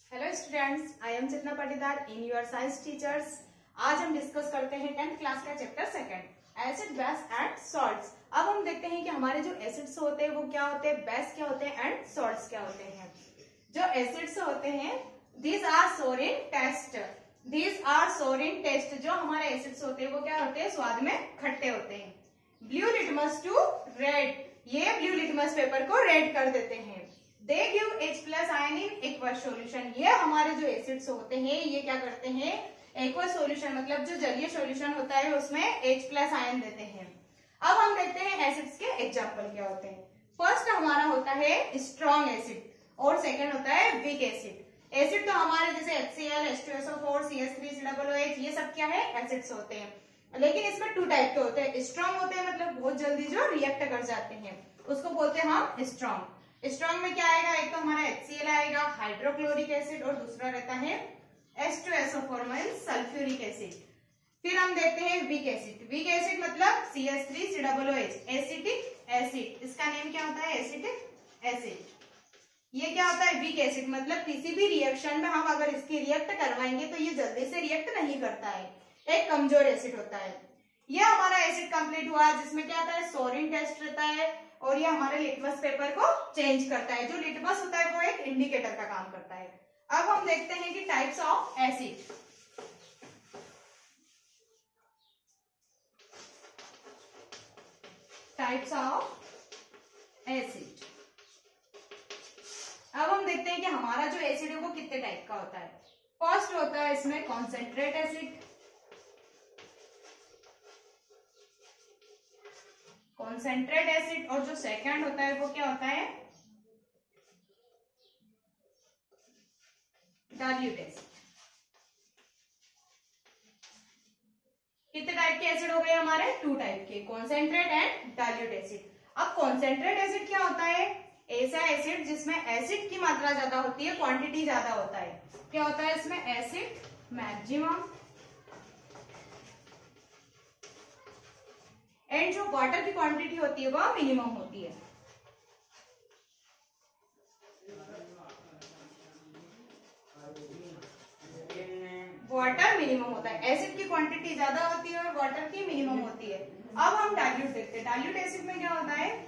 Hello students, I am Chitna Patidar in your science teachers. आज हम discuss करते हैं 10th क्लास का chapter second acid, base and salts. अब हम देखते हैं कि हमारे जो एसिड्स होते हैं वो क्या होते हैं, बेस क्या होते हैं एंड सॉल्ट्स क्या होते हैं। जो एसिड्स होते हैं दीज आर सोर इन टेस्ट, दीज आर सोर इन टेस्ट। जो हमारे एसिड्स होते हैं वो क्या होते हैं, स्वाद में खट्टे होते हैं। ब्लू लिटमस टू रेड, ये ब्लू लिटमस पेपर को रेड कर देते हैं। They give H+ ion in aqueous solution, ये हमारे जो एसिड्स होते हैं ये क्या करते हैं, एक्वस सॉल्यूशन मतलब जो जलीय सॉल्यूशन होता है उसमें H+ आयन देते हैं। अब हम देखते हैं एसिड्स के एग्जांपल क्या होते हैं। फर्स्ट हमारा होता है स्ट्रॉन्ग एसिड और सेकंड होता है वीक एसिड। एसिड तो हमारे जैसे HCl, H2SO4, CH3, COOH ये सब क्या है, एसिड्स होते हैं। लेकिन इसमें 2 टाइप के होते हैं। स्ट्रॉन्ग होते हैं मतलब बहुत जल्दी जो रिएक्ट कर जाते हैं, उसको बोलते हैं हम स्ट्रॉन्ग। स्ट्रॉन्ग में क्या आएगा, एक तो हमारा HCl आएगा, हाइड्रोक्लोरिक एसिड, और दूसरा रहता है H2SO4 सल्फ्यूरिक एसिड। फिर हम देखते हैं वीक एसिड। वीक एसिड मतलब CH3, COOH, एसिटिक एसिड। इसका नेम क्या होता है, एसिटिक एसिड। ये क्या होता है, वीक एसिड मतलब किसी भी रिएक्शन में हम अगर इसकी रिएक्ट करवाएंगे तो ये जल्दी से रिएक्ट नहीं करता है, एक कमजोर एसिड होता है। ये हमारा एसिड कंप्लीट हुआ जिसमें क्या होता है, सोरिन टेस्ट रहता है और ये हमारे लिटमस पेपर को चेंज करता है। जो लिटमस होता है वो एक इंडिकेटर का काम करता है। अब हम देखते हैं कि types of acid. Types of acid. अब हम देखते हैं कि हमारा जो एसिड है वो कितने टाइप का होता है। फर्स्ट होता है इसमें कॉन्सेंट्रेट एसिड, कॉन्सेंट्रेट एसिड। और जो सेकंड होता है वो क्या होता है, डाइल्यूट एसिड। कितने टाइप के एसिड हो गए हमारे, 2 टाइप के, कॉन्सेंट्रेट एंड डाइल्यूट एसिड। अब कॉन्सेंट्रेट एसिड क्या होता है, ऐसा एसिड जिसमें एसिड की मात्रा ज्यादा होती है, क्वांटिटी ज्यादा होता है। क्या होता है इसमें, एसिड मैक्सिमम, एंड जो वाटर की क्वांटिटी होती है वह मिनिमम होती है। वाटर मिनिमम होता है, एसिड की क्वांटिटी ज्यादा होती है और वाटर की मिनिमम होती है। अब हम डाइल्यूट देखते हैं। डाइल्यूट एसिड में क्या होता है,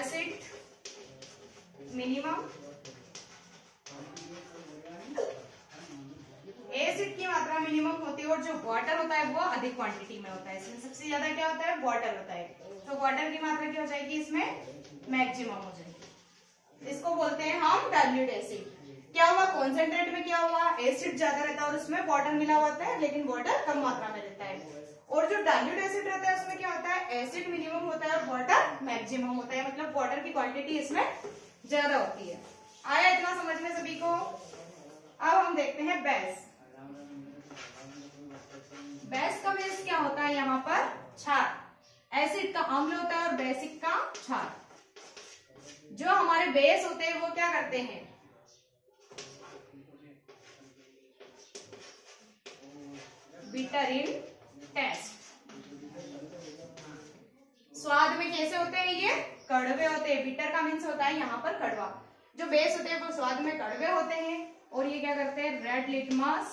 एसिड मिनिमम, एसिड की मात्रा मिनिमम होती है और जो वाटर होता है वो अधिक क्वांटिटी में होता है। इसमें सबसे ज्यादा क्या होता है, वाटर होता है। तो वाटर की मात्रा क्या हो जाएगी, इसमें मैक्सिमम हो जाएगी। इसको बोलते हैं हम डाइल्यूट एसिड। क्या हुआ, कॉन्सेंट्रेट में क्या हुआ, एसिड ज्यादा रहता है और उसमें वाटर मिला होता है लेकिन वाटर कम मात्रा में रहता है। और जो डाइल्यूट एसिड रहता है उसमें क्या होता है, एसिड मिनिमम होता है और वाटर मैक्सिमम होता है, मतलब वाटर की क्वांटिटी इसमें ज्यादा होती है। आया इतना समझ में सभी को। अब हम देखते हैं बेस। बेस का बेस क्या होता है, यहाँ पर क्षार। एसिड का अम्ल होता है और बेसिक का क्षार। जो हमारे बेस होते हैं वो क्या करते हैं, बिटर इन टेस्ट। स्वाद में कैसे होते हैं, ये कड़वे होते हैं। बिटर का मीन्स होता है यहाँ पर कड़वा। जो बेस होते हैं वो स्वाद में कड़वे होते हैं। और ये क्या करते हैं, रेड लिटमस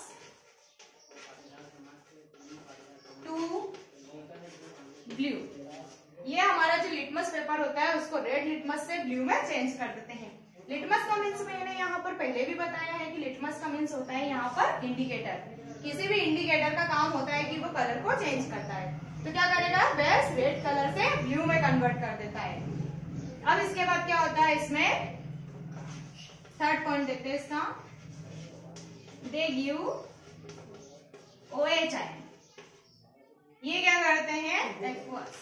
टू ब्लू। ये हमारा जो लिटमस पेपर होता है उसको रेड लिटमस से ब्लू में चेंज कर देते हैं। लिटमस का मीन्स मैंने यहाँ पर पहले भी बताया है कि लिटमस का मीन्स होता है यहाँ पर इंडिकेटर। किसी भी इंडिकेटर का काम होता है कि वो कलर को चेंज करता है। तो क्या करेगा, बेस रेड कलर से ब्लू में कन्वर्ट कर देता है। अब इसके बाद क्या होता है, इसमें थर्ड पॉइंट देखते हैं इसका, दे गिव OH आयन। ये क्या करते हैं, aqueous.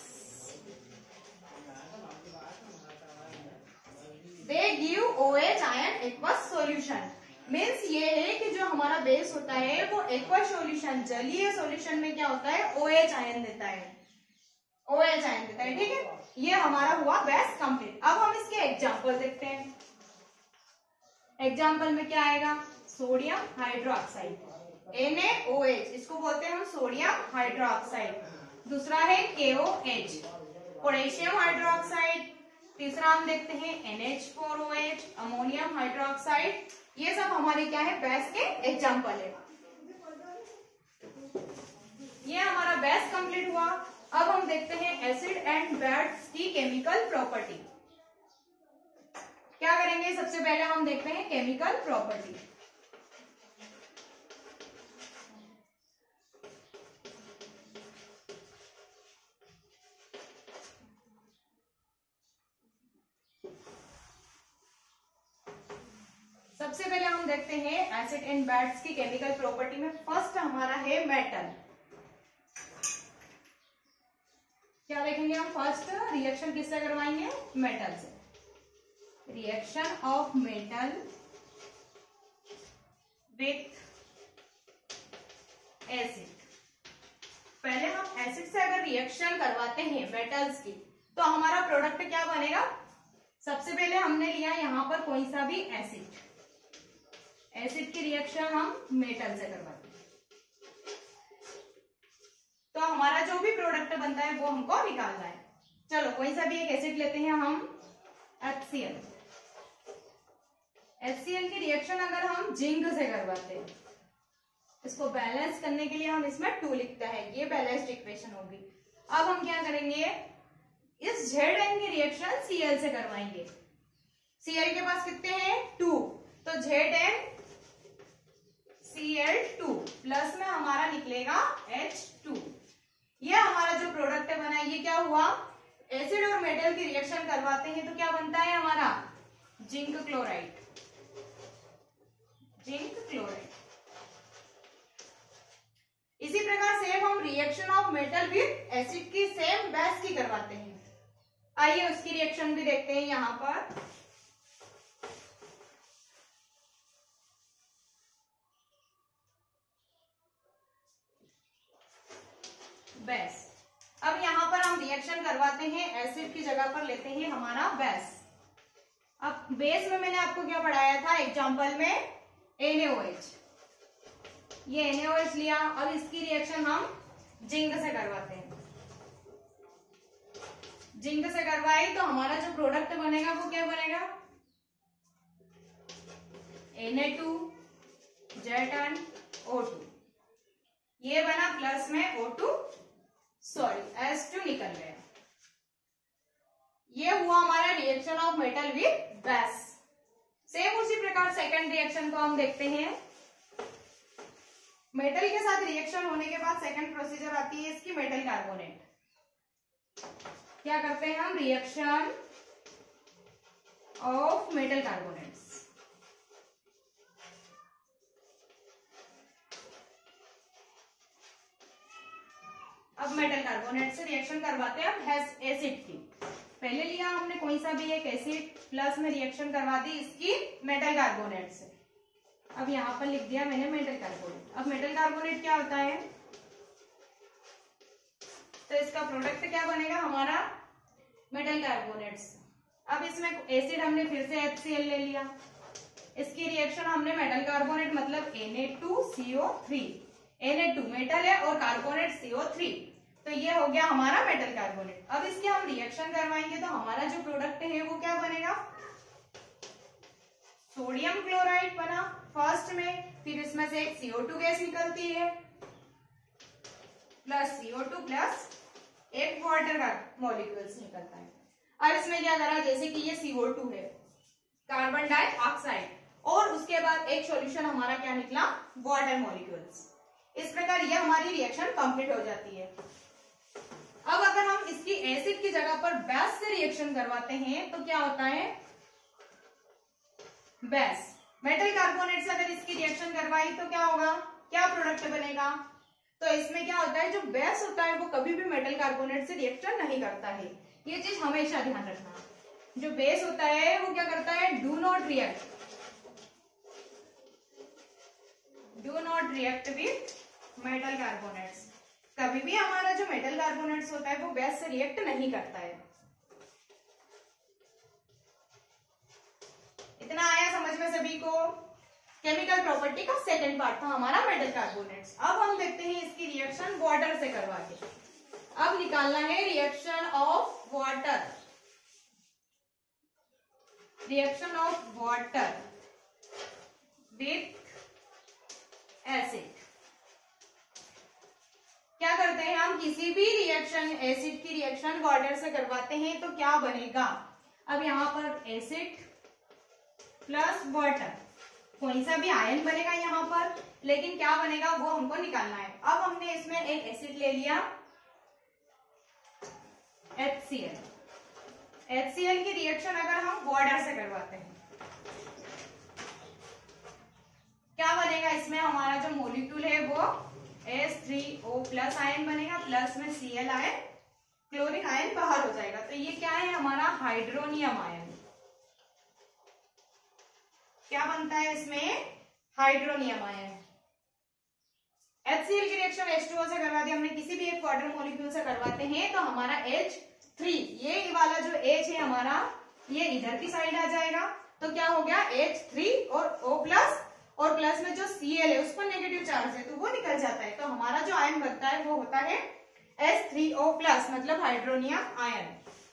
They give OH ion aqueous solution. Means ये है कि जो हमारा बेस होता है वो एक्वस सॉल्यूशन, जलीय सॉल्यूशन में क्या होता है, OH आयन देता है, OH आयन देता है। ठीक है, ये हमारा हुआ बेस कंप्लीट। अब हम इसके एग्जांपल देखते हैं। एग्जांपल में क्या आएगा, सोडियम हाइड्रोक्साइड, NaOH, इसको बोलते हैं हम सोडियम हाइड्रोक्साइड। दूसरा है KOH, पोटेशियम हाइड्रोक्साइड। तीसरा हम देखते हैं NH4OH, अमोनियम हाइड्रोक्साइड। ये सब हमारे क्या है, बेस के एग्जाम्पल है। ये हमारा बेस कंप्लीट हुआ। अब हम देखते हैं एसिड एंड बेस की केमिकल प्रॉपर्टी। क्या करेंगे, सबसे पहले हम देखते हैं केमिकल प्रॉपर्टी। सबसे पहले हम देखते हैं एसिड एंड बेस की केमिकल प्रॉपर्टी में फर्स्ट हमारा है मेटल। क्या देखेंगे हम, फर्स्ट रिएक्शन किससे करवाएंगे, मेटल से। Reaction of metal with acid. पहले हम एसिड से अगर रिएक्शन करवाते हैं मेटल्स की तो हमारा प्रोडक्ट क्या बनेगा। सबसे पहले हमने लिया यहां पर कोई सा भी एसिड, एसिड की रिएक्शन हम मेटल से करवाते हैं तो हमारा जो भी प्रोडक्ट बनता है वो हमको निकालना है। चलो कोई सा भी एक एसिड लेते हैं हम, HCl। HCl की रिएक्शन अगर हम जिंक से करवाते हैं, इसको बैलेंस करने के लिए हम इसमें 2 लिखता है, ये बैलेंस्ड इक्वेशन होगी। अब हम क्या करेंगे, इस Zn की रिएक्शन Cl से करवाएंगे। Cl के पास कितने हैं, 2, तो Zn Cl2 प्लस में हमारा निकलेगा H2। ये हमारा जो प्रोडक्ट बना ये क्या हुआ, एसिड और मेटल की रिएक्शन करवाते हैं तो क्या बनता है हमारा, जिंक क्लोराइड। Zinc chloride. इसी प्रकार सेम हम reaction of metal with acid की सेम बेस की करवाते हैं। आइए उसकी रिएक्शन भी देखते हैं यहां पर। बेस। अब यहां पर हम रिएक्शन करवाते हैं, एसिड की जगह पर लेते हैं हमारा बेस। अब बेस में मैंने आपको क्या पढ़ाया था एग्जांपल में, NaOH। ये NaOH लिया, अब इसकी रिएक्शन हम जिंक से करवाते हैं। जिंक से करवाए तो हमारा जो प्रोडक्ट बनेगा वो क्या बनेगा, Na2 ZnO2। ये बना प्लस में O2, सॉरी H2 निकल गया। ये हुआ हमारा reaction of metal with base. Same उसी प्रकार सेकंड रिएक्शन को हम देखते हैं। मेटल के साथ रिएक्शन होने के बाद सेकंड प्रोसीजर आती है इसकी मेटल कार्बोनेट। क्या करते हैं हम, रिएक्शन ऑफ मेटल कार्बोनेट्स। अब मेटल कार्बोनेट से रिएक्शन करवाते हैं अब एसिड की। पहले लिया हमने कोई सा भी एक एसिड, प्लस में रिएक्शन करवा दी इसकी मेटल कार्बोनेट से। अब यहां पर लिख दिया मैंने मेटल कार्बोनेट। अब मेटल कार्बोनेट क्या होता है, तो इसका प्रोडक्ट क्या बनेगा हमारा, मेटल कार्बोनेट्स। अब इसमें एसिड हमने फिर से HCl ले लिया, इसकी रिएक्शन हमने मेटल कार्बोनेट मतलब Na2CO3। Na2 मेटल है और कार्बोनेट CO3, तो ये हो गया हमारा मेटल कार्बोनेट। अब इसकी हम रिएक्शन करवाएंगे तो हमारा जो प्रोडक्ट है वो क्या बनेगा, सोडियम क्लोराइड बना फर्स्ट में, फिर इसमें से एक CO2 गैस निकलती है प्लस CO2 प्लस एक वाटर का मॉलिक्यूल्स निकलता है। अब इसमें क्या करा, जैसे कि ये CO2 है, कार्बन डाइऑक्साइड, और उसके बाद एक सॉल्यूशन हमारा क्या निकला, वाटर मॉलिक्यूल्स। इस प्रकार ये हमारी रिएक्शन कंप्लीट हो जाती है। अब अगर हम इसकी एसिड की जगह पर बेस से रिएक्शन करवाते हैं तो क्या होता है, बेस मेटल कार्बोनेट से अगर इसकी रिएक्शन करवाई तो क्या होगा, क्या प्रोडक्ट बनेगा। तो इसमें क्या होता है, जो बेस होता है वो कभी भी मेटल कार्बोनेट से रिएक्शन नहीं करता है। ये चीज हमेशा ध्यान रखना। जो बेस होता है वो क्या करता है, do not react with metal carbonates. कभी भी हमारा जो मेटल कार्बोनेट्स होता है वो बेस से रिएक्ट नहीं करता है। इतना आया समझ में सभी को। केमिकल प्रॉपर्टी का सेकंड पार्ट था हमारा मेटल कार्बोनेट्स। अब हम देखते हैं इसकी रिएक्शन वाटर से करवा के। अब निकालना है reaction of water. Reaction of water with acid. क्या करते हैं हम, किसी भी रिएक्शन, एसिड की रिएक्शन वाटर से करवाते हैं तो क्या बनेगा, अब यहाँ पर एसिड प्लस वाटर, कोई सा भी आयन बनेगा यहाँ पर, लेकिन क्या बनेगा वो हमको निकालना है। अब हमने इसमें एक एसिड ले लिया HCl। HCl की रिएक्शन अगर हम वाटर से करवाते हैं क्या बनेगा, इसमें हमारा जो मॉलिक्यूल है वो H3O+ आयन बनेगा, प्लस में Cl आयन, क्लोरीन आयन बाहर हो जाएगा। तो ये क्या है हमारा हाइड्रोनियम आयन। क्या बनता है इसमें, हाइड्रोनियम आयन। HCl की रिएक्शन H2O से करवा दी हमने, किसी भी एक वाटर मॉलिक्यूल से करवाते हैं तो हमारा H3, ये वाला जो H है हमारा, ये इधर की साइड आ जाएगा। तो क्या हो गया, H3 और O+ और प्लस में जो Cl है उस पर नेगेटिव चार्ज है तो वो निकल जाता है। तो हमारा जो आयन बनता है वो होता है H3O+, मतलब हाइड्रोनियम आयन।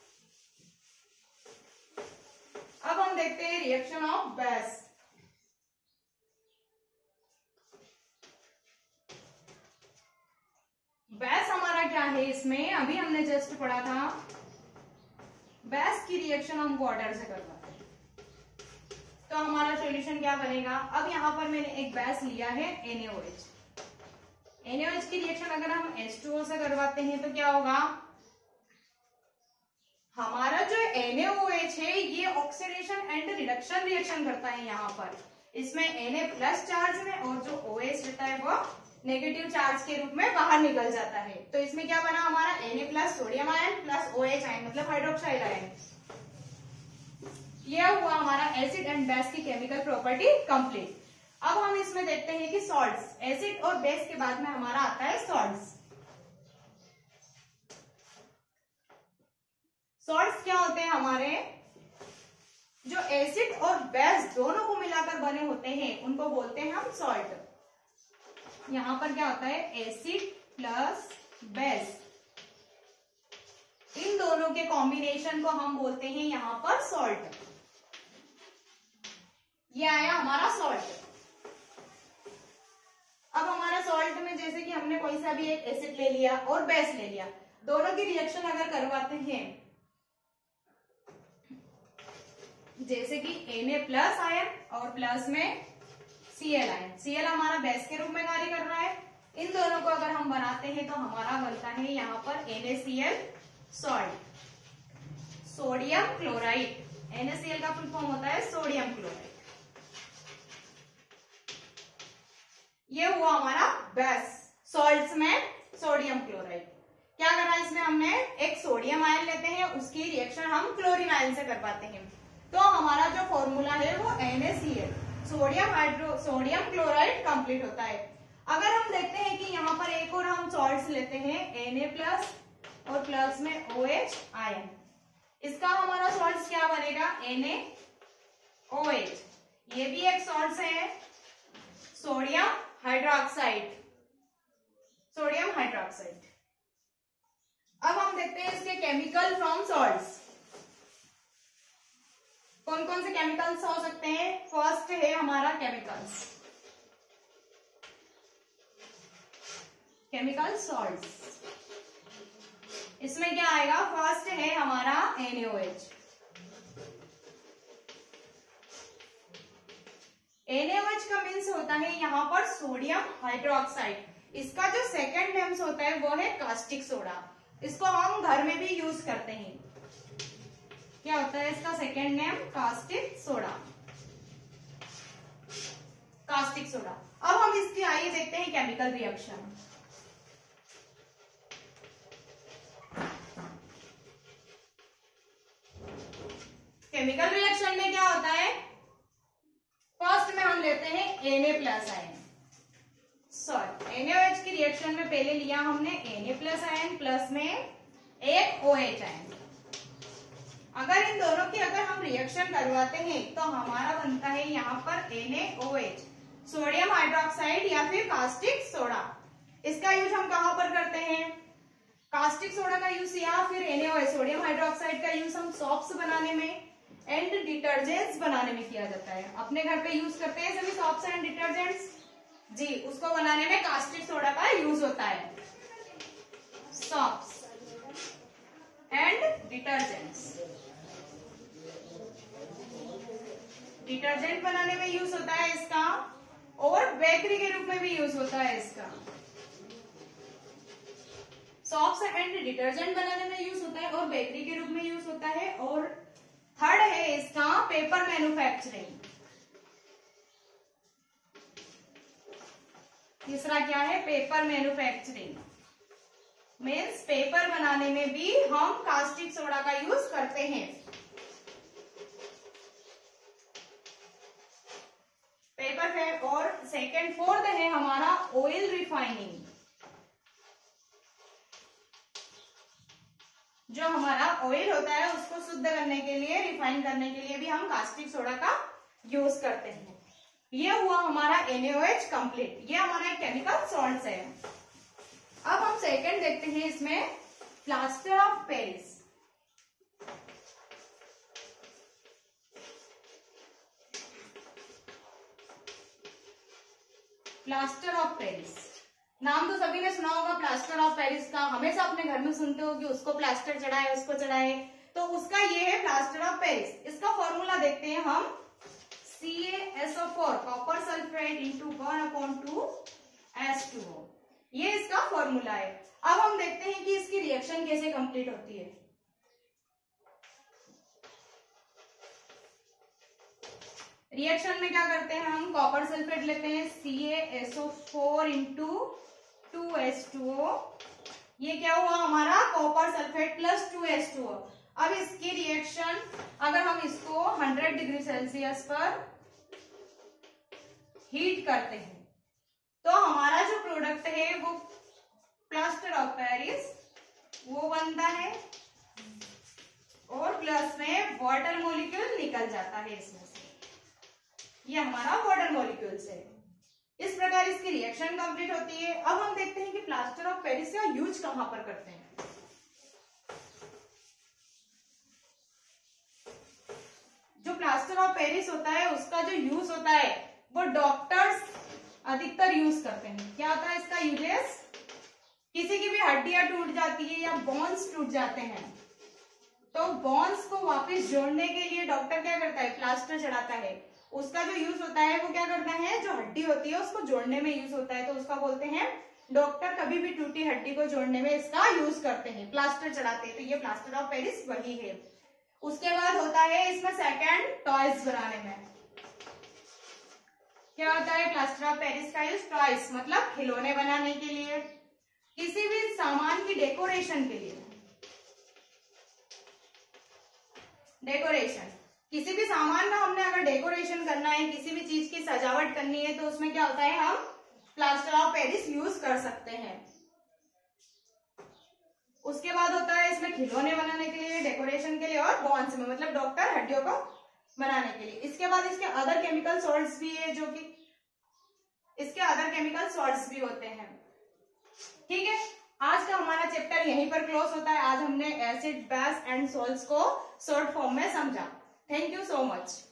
अब हम देखते हैं रिएक्शन ऑफ बेस। बेस हमारा क्या है, इसमें अभी हमने जस्ट पढ़ा था, बेस की रिएक्शन हम वाटर से करवाते हैं तो हमारा सॉल्यूशन क्या बनेगा। अब यहाँ पर मैंने एक बेस लिया है NaOH। NaOH की रिएक्शन अगर हम H2O से करवाते हैं तो क्या होगा, हमारा जो NaOH है ये ऑक्सीडेशन एंड रिडक्शन रिएक्शन करता है यहाँ पर, इसमें Na+ चार्ज में, और जो OH रहता है वो नेगेटिव चार्ज के रूप में बाहर निकल जाता है। तो इसमें क्या बना हमारा, Na+ sodium ion plus OH ion, मतलब हाइड्रोक्साइड आयन। यह हुआ हमारा एसिड एंड बेस की केमिकल प्रॉपर्टी कंप्लीट। अब हम इसमें देखते हैं कि सॉल्ट्स, एसिड और बेस के बाद में हमारा आता है सॉल्ट्स। सॉल्ट्स क्या होते हैं हमारे, जो एसिड और बेस दोनों को मिलाकर बने होते हैं उनको बोलते हैं हम सॉल्ट। यहां पर क्या होता है, एसिड प्लस बेस, इन दोनों के कॉम्बिनेशन को हम बोलते हैं यहां पर सॉल्ट। ये आया हमारा सॉल्ट। अब हमारा सॉल्ट में जैसे कि हमने कोई सा भी एक एसिड ले लिया और बेस ले लिया, दोनों की रिएक्शन अगर करवाते हैं, जैसे कि Na+ आयन और प्लस में Cl आयन, Cl हमारा बेस के रूप में कार्य कर रहा है, इन दोनों को अगर हम बनाते हैं तो हमारा बनता है यहाँ पर NaCl salt, sodium chloride. NaCl का फुल फॉर्म होता है सोडियम क्लोराइड। ये हुआ हमारा बेस, सॉल्ट्स में सोडियम क्लोराइड। क्या करा इसमें हमने, एक सोडियम आयन लेते हैं, उसकी रिएक्शन हम क्लोरीन आयन से करवाते हैं तो हमारा जो फॉर्मूला है वो NaCl, सोडियम क्लोराइड कंप्लीट होता है। अगर हम देखते हैं कि यहाँ पर एक और हम सॉल्ट्स लेते हैं Na+ और प्लस में OH आयन, इसका हमारा सॉल्ट्स क्या बनेगा, NaOH। ये भी एक सॉल्ट्स है, सोडियम हाइड्रोक्साइड। अब हम देखते हैं इसके केमिकल फ्रॉम सॉल्ट्स। कौन कौन से केमिकल्स हो सकते हैं, फर्स्ट है हमारा केमिकल सॉल्ट्स। इसमें क्या आएगा, फर्स्ट है हमारा NaOH। NaOH का मीन्स होता है यहाँ पर सोडियम हाइड्रोक्साइड। इसका जो सेकंड नेम्स होता है वो है कास्टिक सोडा। इसको हम घर में भी यूज करते हैं। क्या होता है इसका सेकंड नेम, कास्टिक सोडा। अब हम इसकी आइए देखते हैं केमिकल रिएक्शन। केमिकल रिएक्शन में क्या होता है, फर्स्ट में हम लेते हैं Na+ आयन, NaOH की रिएक्शन में पहले लिया हमने Na+ आयन प्लस में एक OH आयन। अगर इन दोनों की अगर हम रिएक्शन करवाते हैं तो हमारा बनता है यहाँ पर NaOH, सोडियम हाइड्रोक्साइड या फिर कास्टिक सोडा। इसका यूज हम कहाँ पर करते हैं, कास्टिक सोडा का यूज या फिर NaOH सोडियम हाइड्रोक्साइड का यूज हम सॉप्स बनाने में, एंड डिटर्जेंट्स बनाने में किया जाता है। अपने घर पे यूज करते हैं सभी सॉप्स एंड डिटर्जेंट्स जी, उसको बनाने में कास्टिक सोडा का यूज होता है। सॉप्स एंड डिटर्जेंट्स, डिटर्जेंट बनाने में यूज होता है इसका, और बेकरी के रूप में भी यूज होता है इसका। सॉप्स एंड डिटर्जेंट बनाने में यूज होता है और बेकरी के रूप में यूज होता है। और थर्ड है इसका पेपर मैन्युफैक्चरिंग। तीसरा क्या है? Paper manufacturing. मीन्स पेपर बनाने में भी हम कास्टिक सोडा का यूज करते हैं। पेपर है। और सेकेंड फोर्थ है हमारा ऑयल रिफाइनिंग। जो हमारा ऑयल होता है उसको शुद्ध करने के लिए, रिफाइन करने के लिए भी हम कास्टिक सोडा का यूज करते हैं। ये हुआ हमारा NaOH कंप्लीट। ये हमारा केमिकल सॉल्ट्स है। अब हम सेकंड देखते हैं इसमें plaster of Paris. Plaster of Paris, नाम तो सभी ने सुना होगा प्लास्टर ऑफ पेरिस का। हमेशा अपने घर में सुनते हो कि उसको प्लास्टर चढ़ाए, उसको चढ़ाए, तो उसका ये है प्लास्टर ऑफ पेरिस। इसका फॉर्मूला देखते हैं हम, CaSO4 copper sulphate into 1/2 H2O। ये इसका फॉर्मूला है। अब हम देखते हैं कि इसकी रिएक्शन कैसे कंप्लीट होती है। रिएक्शन में क्या करते हैं हम, कॉपर सल्फेट लेते हैं CaSO4 इंटू 2H2O। ये क्या हुआ हमारा, कॉपर सल्फेट प्लस 2H2O। अब इसकी रिएक्शन अगर हम इसको 100 डिग्री सेल्सियस पर हीट करते हैं तो हमारा जो प्रोडक्ट है वो प्लास्टर ऑफ पेरिस वो बनता है, और प्लस में वाटर मॉलिक्यूल निकल जाता है इसमें से। ये हमारा वाटर मॉलिक्यूल्स है। इस प्रकार इसकी रिएक्शन कंप्लीट होती है। अब हम देखते हैं कि प्लास्टर ऑफ पेरिस का यूज कहां पर करते हैं। जो प्लास्टर ऑफ पेरिस होता है उसका जो यूज होता है वो डॉक्टर्स अधिकतर यूज करते हैं। क्या होता है इसका यूजेस, किसी की भी हड्डियां टूट जाती है या बोन्स टूट जाते हैं तो बोन्स को वापस जोड़ने के लिए डॉक्टर क्या करता है, प्लास्टर चढ़ाता है। उसका जो यूज होता है वो क्या करता है, जो हड्डी होती है उसको जोड़ने में यूज होता है, तो उसका बोलते हैं डॉक्टर कभी भी टूटी हड्डी को जोड़ने में इसका यूज करते हैं, प्लास्टर चढ़ाते हैं। तो ये प्लास्टर ऑफ पेरिस वही है। उसके बाद होता है इसमें सेकंड, टॉयज बनाने में। क्या होता है प्लास्टर ऑफ पेरिस का यूज, टॉयज मतलब खिलौने बनाने के लिए, किसी भी सामान की डेकोरेशन के लिए। डेकोरेशन, किसी भी सामान में हमने अगर डेकोरेशन करना है, किसी भी चीज की सजावट करनी है तो उसमें क्या होता है, हम प्लास्टर ऑफ पेरिस यूज कर सकते हैं। उसके बाद होता है इसमें खिलौने बनाने के लिए, डेकोरेशन के लिए, और बॉन्स में मतलब डॉक्टर हड्डियों को बनाने के लिए। इसके बाद इसके अदर केमिकल सॉल्ट्स भी है, जो कि इसके अदर केमिकल सॉल्ट्स भी होते हैं। ठीक है, आज का हमारा चैप्टर यहीं पर क्लोज होता है। आज हमने एसिड, बेस एंड सॉल्ट्स को शॉर्ट फॉर्म में समझा। Thank you so much.